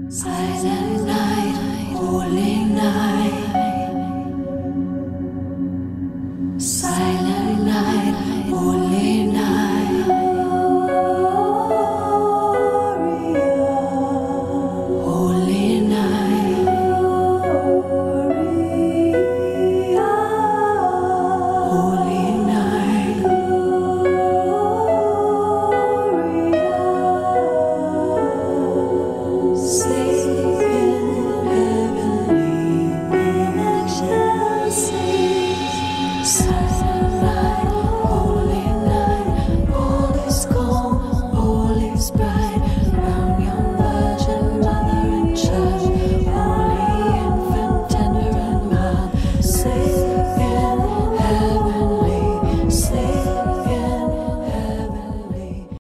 Silent night, holy night. Silent night, holy night. Holy night. Holy night. Sleep in heavenly ecstasy. Silent night, holy night. All is calm, all is bright.